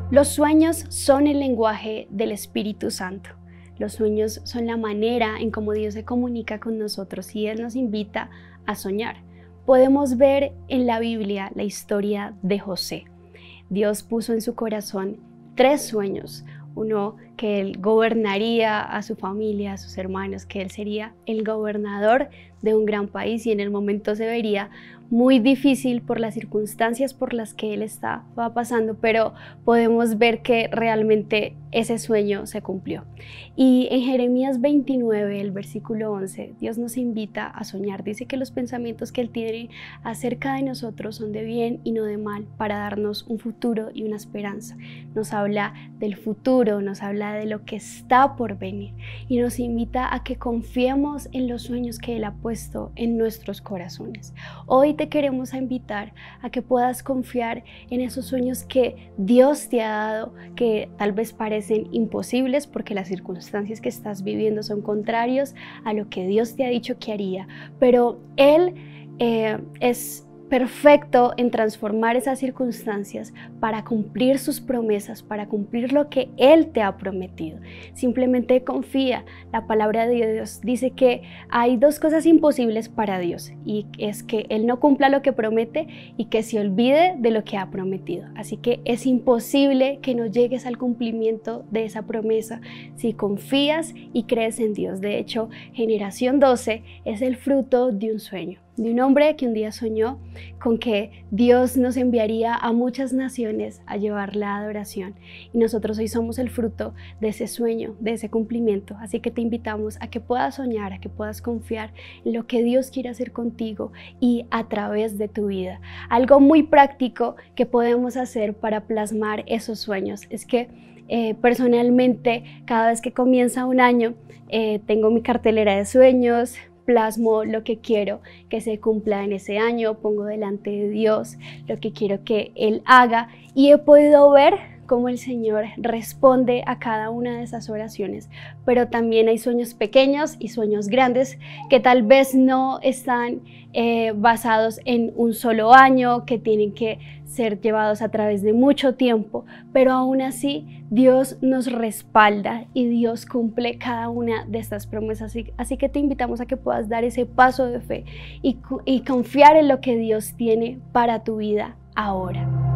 Los sueños son el lenguaje del Espíritu Santo. Los sueños son la manera en cómo Dios se comunica con nosotros y Él nos invita a soñar. Podemos ver en la Biblia la historia de José. Dios puso en su corazón 3 sueños. Uno, que él gobernaría a su familia, a sus hermanos, que él sería el gobernador de un gran país y en el momento se vería muy difícil por las circunstancias por las que él estaba pasando, pero podemos ver que realmente ese sueño se cumplió. Y en Jeremías 29, el versículo 11, Dios nos invita a soñar. Dice que los pensamientos que Él tiene acerca de nosotros son de bien y no de mal, para darnos un futuro y una esperanza. Nos habla del futuro, nos habla de lo que está por venir y nos invita a que confiemos en los sueños que Él ha puesto en nuestros corazones. Hoy te queremos invitar a que puedas confiar en esos sueños que Dios te ha dado, que tal vez parecen imposibles porque las circunstancias que estás viviendo son contrarios a lo que Dios te ha dicho que haría, pero Él es perfecto en transformar esas circunstancias para cumplir sus promesas, para cumplir lo que Él te ha prometido. Simplemente confía. La palabra de Dios dice que hay 2 cosas imposibles para Dios y es que Él no cumpla lo que promete y que se olvide de lo que ha prometido. Así que es imposible que no llegues al cumplimiento de esa promesa si confías y crees en Dios. De hecho, Generación 12 es el fruto de un sueño, de un hombre que un día soñó con que Dios nos enviaría a muchas naciones a llevar la adoración y nosotros hoy somos el fruto de ese sueño, de ese cumplimiento. Así que te invitamos a que puedas soñar, a que puedas confiar en lo que Dios quiere hacer contigo y a través de tu vida. Algo muy práctico que podemos hacer para plasmar esos sueños es que personalmente cada vez que comienza un año tengo mi cartelera de sueños, plasmo lo que quiero que se cumpla en ese año, pongo delante de Dios lo que quiero que Él haga y he podido ver cómo el Señor responde a cada una de esas oraciones, pero también hay sueños pequeños y sueños grandes que tal vez no están basados en un solo año, que tienen que ser llevados a través de mucho tiempo, pero aún así Dios nos respalda y Dios cumple cada una de estas promesas. Así que te invitamos a que puedas dar ese paso de fe y confiar en lo que Dios tiene para tu vida ahora.